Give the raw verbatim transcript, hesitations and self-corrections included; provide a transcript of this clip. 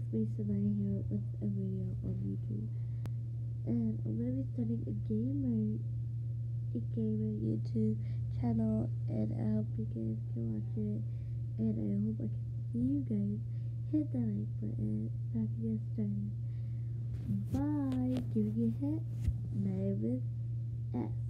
Mason I here with a video on YouTube, and I'm gonna be starting a gamer, a gamer YouTube channel, and I hope you guys can watch it, and I hope I can see you guys. Hit that like button so I can get started. Bye. Give me a hit. Name is S.